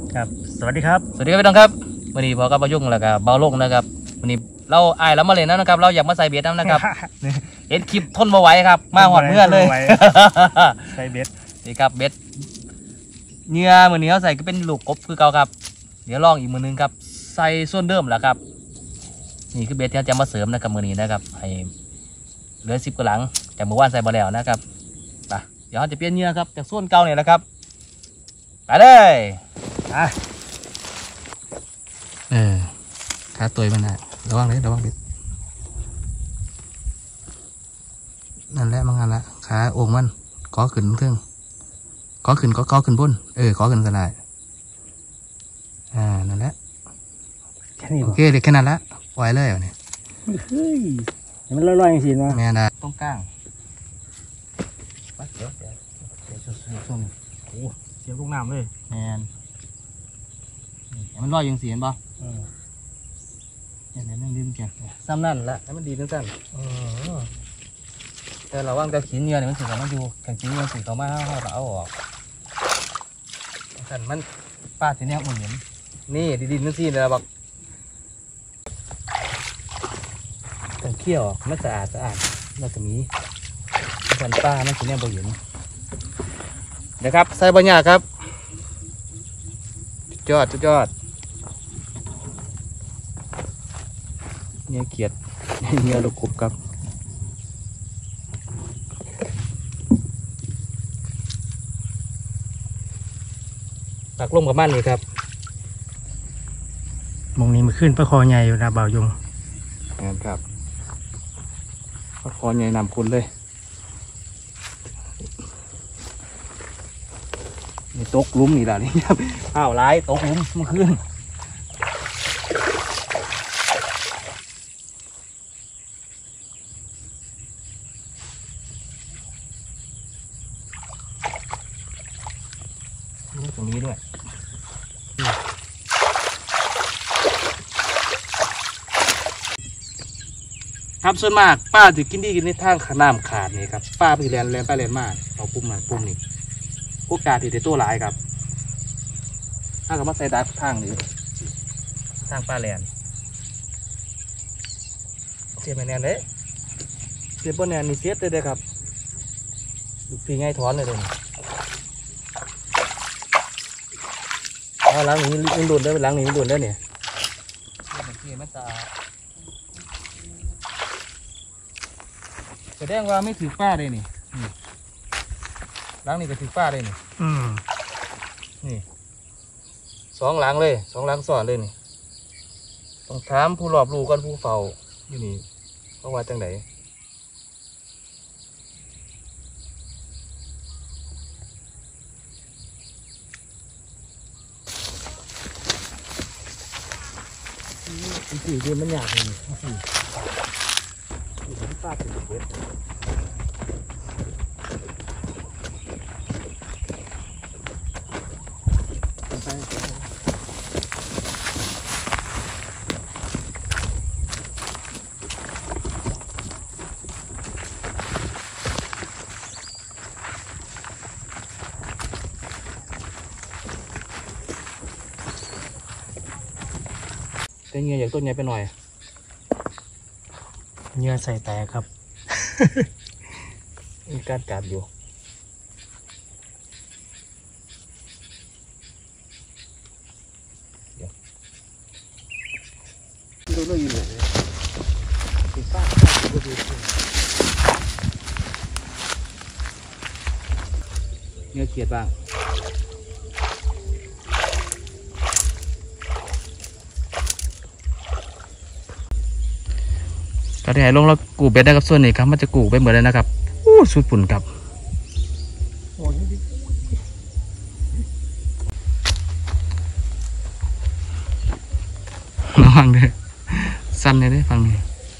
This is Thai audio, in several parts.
ครับสวัสดีครับพี่น้องครับวันนี้พอกับประยุกต์แล้วก็เบาลงนะครับวันนี้เราอายแล้วมาเลยนะครับเราอยากมาใส่เบ็ดนะครับเห็นคลิปทนมาไหวครับมาหอดเมื่อเลยใส่เบ็ดนี่ครับเบ็ดเนื้อมือนี้เขาใส่ก็เป็นลูกกบคือเก่าครับเดี๋ยวลองอีกมือนึงครับใส่ส่วนเดิมแหละครับนี่คือเบ็ดที่จะมาเสริมนะครับมือนี้นะครับให้เหลือ10 กว่าหลังจากเมื่อวานใส่บอแล้วนะครับเดี๋ยวเราจะเปลี่ยนเนื้อครับจากส่วนเก่าเนี่ยแหละครับไปเลยขาตัวมันนะระวังเลยระวังเบ็ดนั่นแหละมังงานละขาโอ่งมันก้อขึ้นเครื่องก้อขึ้นก้อขึ้นบนก้อขึ้นสลายนั่นแหละโอเคเด็กแค่นั้นละปล่อยเลยเนี่ยเฮ้ยมันลอยๆอย่างสินะแม่นะต้องก้างเดี๋ยวช่วงโอ้เสียบลูกน้ำเลยแมนมันลอยอย่างสีเห็นป่ะเนี่ยมันดิ้นแกซ้ำนั่นละแล้วมันดีทั้งสั้นแต่เราว่างจะขีนเนื้อเนี่ยมันสีเขามาอยู่แข่งขีนเนื้อสีเขามาเอาออกสั้นมันป้าสีเนี้ยมันเห็นนี่ดินนั่นสิเลยบอกต้องเคี่ยวมันสะอาดแล้วก็มีสั้นป้ามันสีเนี้ยบ่เห็นนะครับใส่บะหมี่ครับยอดเนี่ยเกียดเนี่ยลูกกบครับตักลมกับมันนี่ครับมองนี้มันขึ้นปลาคอใหญ่อยู่นะบ่าวยงครับปลาคอใหญ่นำคุณเลยนี่ตกลุ้มนี่แหละนี่ครับอ้าวร้ายตกลุ้มเมื่อคืนตรงนี้ด้วยครับส่วนมากป้าถือกินดีกินในทางขน้ำขาดนี่ครับป้าไปแลนไปแลนมากเอาปุ่มมาปุ่มนี่พวกกาถือในตัวหลายครับถ้ากับมาใส่ดักทางนี้ทางป้าแลนเสียบแนนเลยเสียบบนแนนนี่เสียบเลยครับดูปีง่ายถอนเลยเลยหลังนี้มันโดนได้หลังนี้มันโดนได้เนี่ยแสดงว่าไม่ถือป้าเลยนี่หลังนี้ก็ถือป้าเลยนี่นี่2 หลังเลย2 หลังซ้อนเลยนี่ต้องถามผู้รอบรู้กันผู้เฝ้าอยู่นี่เพราะว่าจังไหนสีเดือนมันหยาบเลยป้าเป็นเว็บแต่เงี้ยอย่างต้นใหญ่ไปหน่อยเนื้อใส่แตกครับมีการกัดอยู่ดูเรื่องอยู่เลยติดป้าก็ดูเนื้อเขียดบ้างก็ได้ลงแล้วกูเบ็ดได้กับส่วนนี้ครับมันจะกูไปเหมือนเลยนะครับสุดปุ่นครับระวังเลยสั้นเลยได้ฟังนี่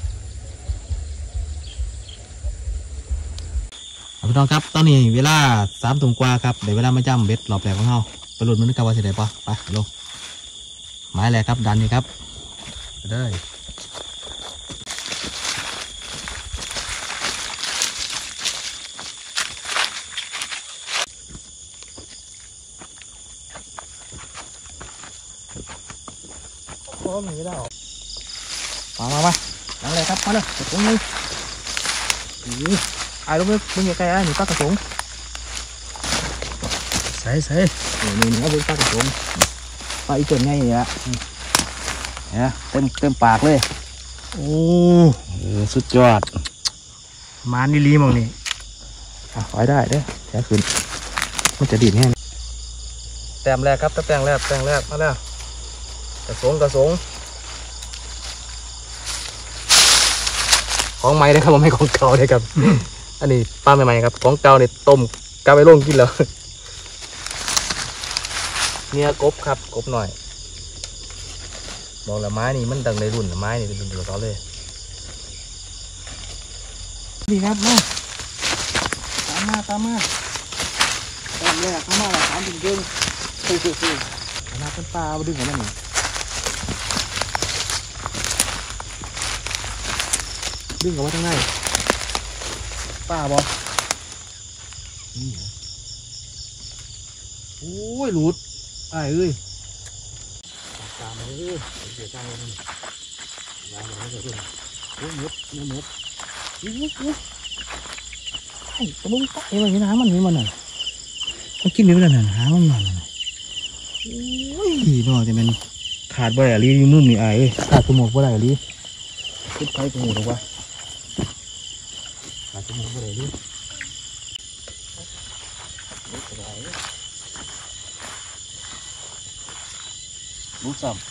พี่น้องครับตอนนี้เวลา3 ทุ่มกว่าครับเดี๋ยวเวลามาจ้ำเบ็ดหลอบแหลกของเราไปลุ้นมันกันว่าจะได้ปะไปลงหมายแรกครับดันนี่ครับไปเลยอหนีแล้วมานั่งเลยครับมาเลยกระสงนี่ไอ้ลูกมึงอย่าไกลไอ้หนูปลากระสงใส่นี่เอาเป็นปลากระสงปลาอีจนไงเนี่ยเนี่ยเต็มปากเลยโอ้สุดยอดมานี่ลีมองนี่ไว้ได้เด้อแค่ขึ้นมันจะดีดแน่แต้มแรกครับแต้มแรกมาแล้วกระสงของใหม่เลยครับผมไม่ของเก่าเลยครับ อันนี้ปลาใหม่ๆครับของเก่าเนี่ยต้มกาไปลงกินแล้วเนี่ยกบครับกบหน่อยบอกละไม้นี่มันดังในรุ่นละไม้นี่เป็นรุ่นเดียวกันเลยนี่ครับมาตามมาแต้มแรกเข้ามาละ3 ถึงครึ่งขนาดเป็นปลาดึงของมันนี่ดึงออกมาทางไหนปลาบ่โอ้ยหลุดไอ้เอ้ยตามมาเลยเสียใจเลยยาวมาเลยโอ้ยมุดไอ้ตะลุงตะเอ้ยมันน้ำมันนี่มันน่ะมันกินนี่มันน่ะหามันมันโอ้ยน้อจะเป็นขาดบ่ได้ลีอยู่มุมนี่ไอ้เอ้ยขาดสมองบ่ได้ลีขึ้นไปสมองหรอวะขาดสมองบ่ได้ลีรู้ซ้ำ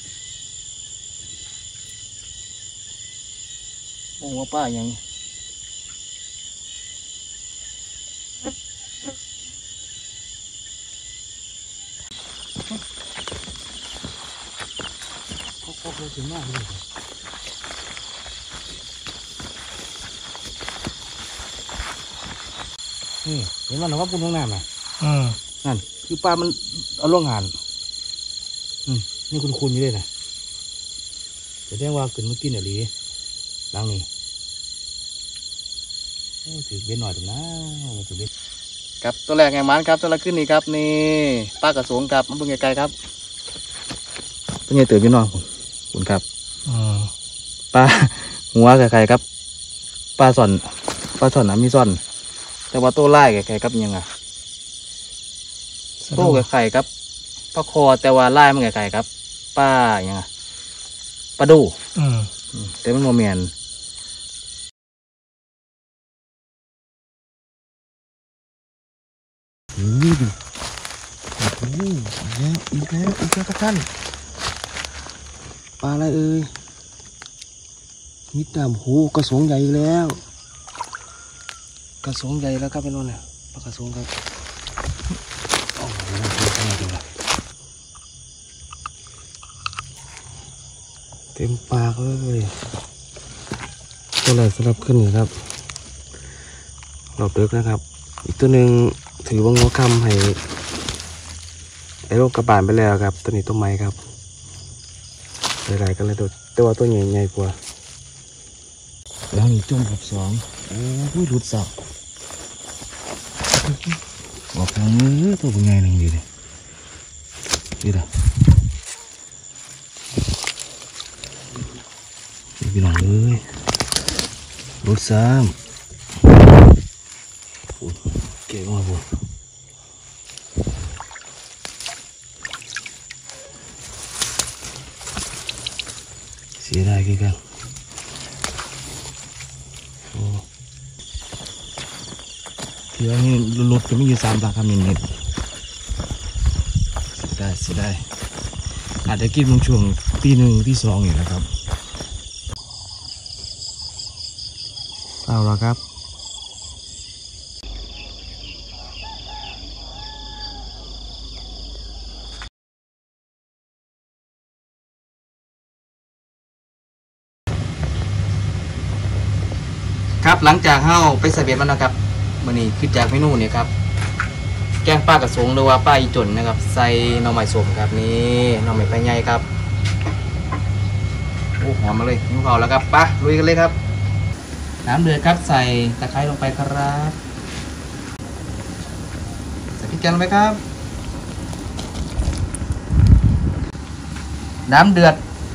โอ้ว่าป้ายังเขาถึงมากเลยนี่เห็นมันหรอว่าปุ่นข้างหน้าไหมนั่นคือปลามันเอาล่องหันนี่คุณอยู่ด้วยนะจะได้ว่าขึ้นมากินอะไรล้างนี่ถือเบ็ดหน่อยถึงนะถือเบ็ดครับตัวแรกไงมันครับตัวแรกขึ้นนี่ครับนี่ปลากระสงครับมันเป็นไงไกลครับเป็นไงเติบพี่น้องคุณครับปลาหัวไก่ครับปลาส่อนนะมีส่อนแต่ว่าตัวไล่ไก่ครับยังไงตัวไก่ครับปลาคอแต่ว่าไล่มันไก่ครับป้ายังไงปลาดูแต่มันโมเมนอีกแล้วทุกท่านปลาอะไรเอ่ยมิดดำหูกระสงใหญ่แล้วกระสงใหญ่แล้วครับเป็นวันน่ะปลากระสงครับโอ้โหเต็มปากเลยตัวแรกสำหรับขึ้นนี่ครับรอบเด็กนะครับอีกตัวหนึ่งถือว่างอคำให้ไอ้โรคกระบาดไปแล้วครับตัวนี้ต้นไม้ครับหลายๆกันเลยตัวตัวใหญ่กว่าแล้วนี่จุ่มกับ2โอ้ยหลุดสับบอกทางนี้ตัวเป็นไงหนึ่งดีเลยดีละพี่น้องเลยหลุดซ้ำเก่งมากผมเสียดายกี่กันเที่ยวนี้รถจะไม่อยู่3 บาทครับมินนิดเสียดายอาจจะกินบางช่วงตี 1 ตี 2อยู่นะครับเอาละครับครับหลังจากเฮาไปใส่เบ็ดมันนะครับมื้อนี้คือจากเมนูเนี่ยครับแกงปลากระสงหรือว่าปลาอีจนนะครับใส่หน่อไม้ส้มครับนี่หน่อไม้ปลาใหญ่ครับโอ้หอมมาเลยหิวข้าวแล้วครับไปลุยกันเลยครับน้ำเดือดครับใส่ตะไคร้ลงไปครับใส่พริกแกงลงไปครับน้ำเดือด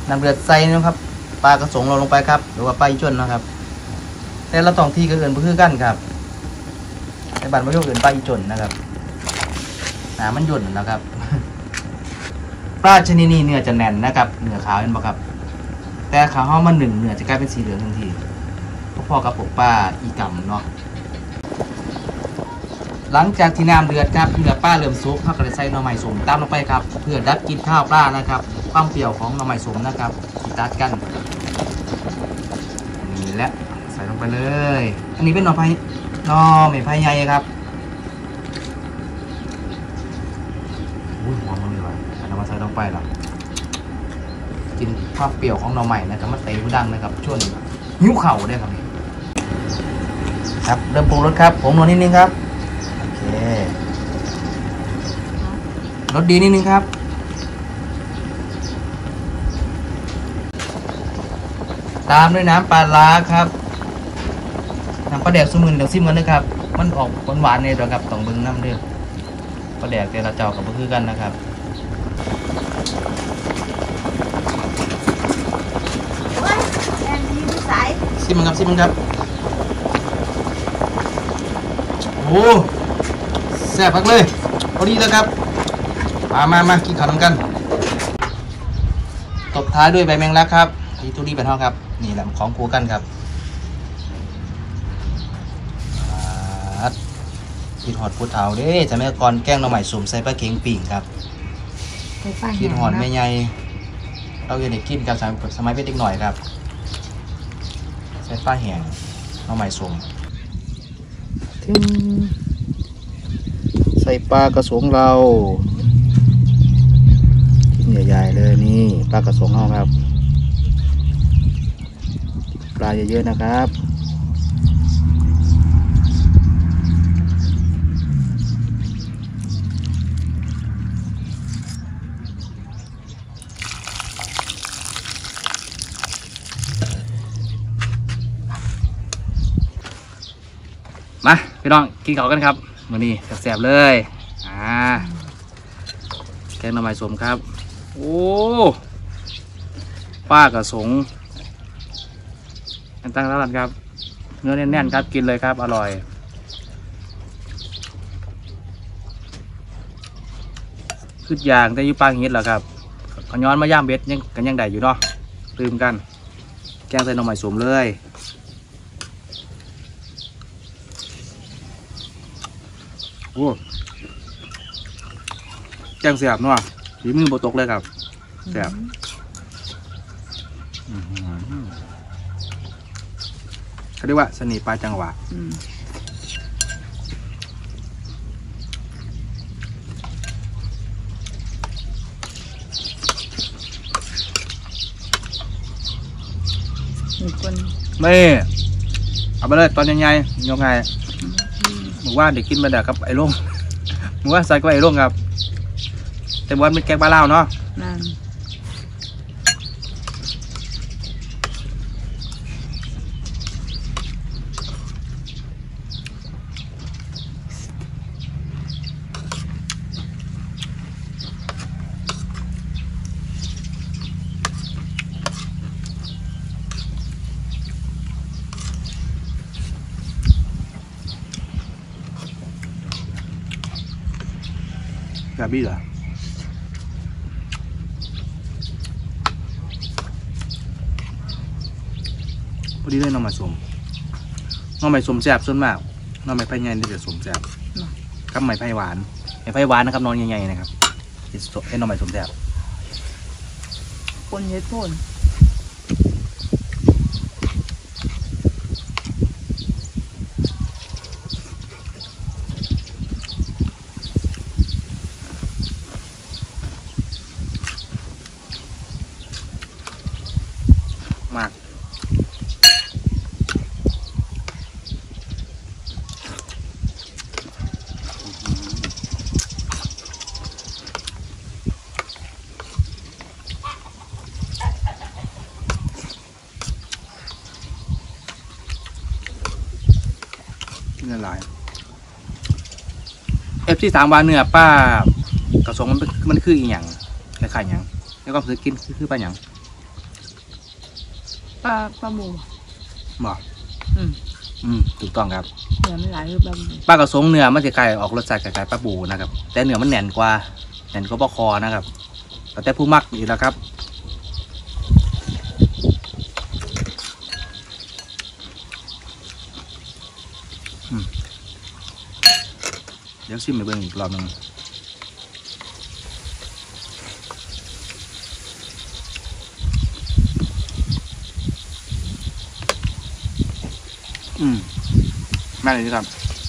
น้ำเดือดใส่นะครับปลากระสงเราลงไปครับหรือว่าปลาอีจนนะครับแต่เราต้องที่ก็เอื่นเพื่อกันครับในบ้านไม่ยกเอื่นปลาอีจนนะครับมันหย่นนะครับปลาชนิดนี้เนื้อจะแน่นนะครับเนื้อขาวเห็นไหมครับแต่ขาวห้อมันหนึ่งเนื้อจะกลายเป็นสีเหลืองทันทีพอๆกับปกปลาอีกำเนาะหลังจากที่น้ำเดือดครับเนื้อปลาเริ่มสุกเขาก็จะใส่หน่อไม้ส้มตามลงไปครับเพื่อดับกลิ่นข้าวปลานะครับความเปรี้ยวของหน่อไม้ส้มนะครับที่ตัดกันนี่แหละใส่ลงไปเลยอันนี้เป็นหน่อไม้ไผ่ใหญ่ครับอุ้ยหอมมากเลยว่ะเอามาใส่ลงไปแล้วกินความเปรี้ยวของหน่อไม้นะครับมาเตะผู้ดังนะครับช่วงหิ้วเข่าได้ครับนี่ครับเริ่มปรุงรสครับผมลงนิดนึงครับโอเครสดีนิดนึงครับตามด้วยน้ำปลาร้าครับน้ำปลาแดกสมุนเดี๋ยวซิมกันนะครับมันออกหวานๆเนี่ยเดี๋ยวครับต้องเบิ้งน้ำเด้อปลาแดกแต่ละเจ้ากับเพื่อกันนะครับซิมมันครับซิมมันครับโอ้แซ่บมากเลยพอดีแล้วครับมากินข้าวกันตบท้ายด้วยใบแมงลักครับที่ตู้นี้เป็นห้องครับนี่แหละของคู่กันครับคิดหอดพูดเท้าเด้จะแม่ก่อนแกงหน่อไม้สุ่มใส่ปลาเค็งปิ่งครับคิดหอดแม่ใหญ่เราอย่าได้กินกับสมัยเป็นเด็กหน่อยครับใส่ปลาแห้งหน่อไม้สุ่มใส่ปลากระสงเราชิ้นใหญ่ๆเลยนี่ปลากระสงเราครับปลาเยอะๆนะครับมาพี่น้องกินข้าวกันครับมื้อนี้แซ่บๆเลยแกงหน่อไม้ส้มครับโอ้ปลากระสงตั้งร้านครับเนื้อแน่นๆครับกินเลยครับอร่อยขึ้นยางแต่ยุปลาอย่างนี้แหละครับขย้อนมาย่ามเบ็ดยังได้อยู่เนาะตื่มกันแกงใส่หน่อไม้ส้มเลยโอ้แกงเสียบเนาะฝีมือโบตกเลยครับเสียบเขาเรียกว่าสนีปลาจังหวะไม่เอาไปเลยตอนใหญ่ๆยังไงหมูว่าเด็กกินมาเด็กครับไอ้ล่งหมูว่าใส่ก็ไอ้ล่งครับแต่วันเป็นแกงปลาเล่าเนาะกาบี้เหรอพอดีเลยน้องไม้ส้มแซ่บส่วนมากน้องไม้ไผ่ใหญ่นี่จะส้มแซ่บกับไม้ไผ่หวานนะครับน้องใหญ่ๆนะครับไอ้น้องไม้ส้มแซ่บคนเฮ็ดพ่นมากนี่หลายที่3 วันเนื้อป้ากระสงมันคืออีหยังคล้ายๆหยังแล้วก็คือกินคือป้าหยังปลาหมูบอกอืมถูกต้องครับเนื้อมันหลายคือปลาหมูปลากระสงเนื้อมันจะไก่ออกรสชาติคล้ายๆปลาบูนะครับแต่เนื้อมันแน่นกว่าปลาคอนะครับแต่ผู้มักอีกแล้วครับเดี๋ยวชิมไปเบิ่งอีกรอบหนึงแม่เลยครับ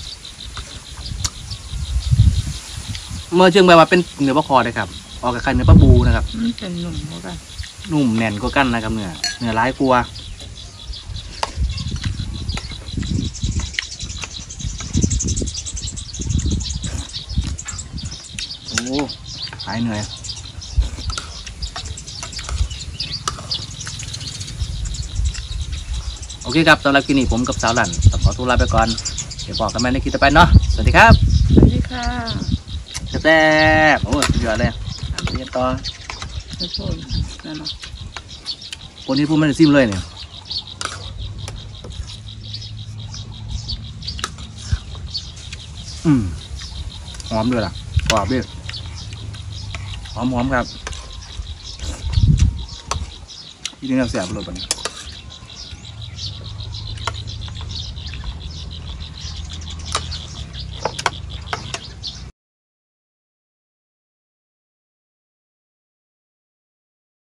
เมื่อเชื่องไปว่าเป็นเนื้อปลาคอเลยครับออกกับไข่เนื้อปลาบูนะครับมันเป็นหนุ่มเหมือนกันนุ่มแน่นกว่ากันนะครับเนื้อร้ายกลัวโอ้หายเหนื่อยโอเคครับสำหรับคลิปนี้ผมกับสาวหลันต้องขอตัวลาไปก่อนเดี๋ยวบอกกันใหม่ในคลิปต่อไปเนาะสวัสดีครับสวัสดีค่ะแซ่บโอ้ยสุดยอดเลยเรียนต่อทุกคน นั่นเนาะคนที่พูดไม่ได้ซิมเลยเนี่ยหอมด้วยล่ะกรอบด้วยหอมครับที่นี่เราแซ่บเลยปะเนี่ย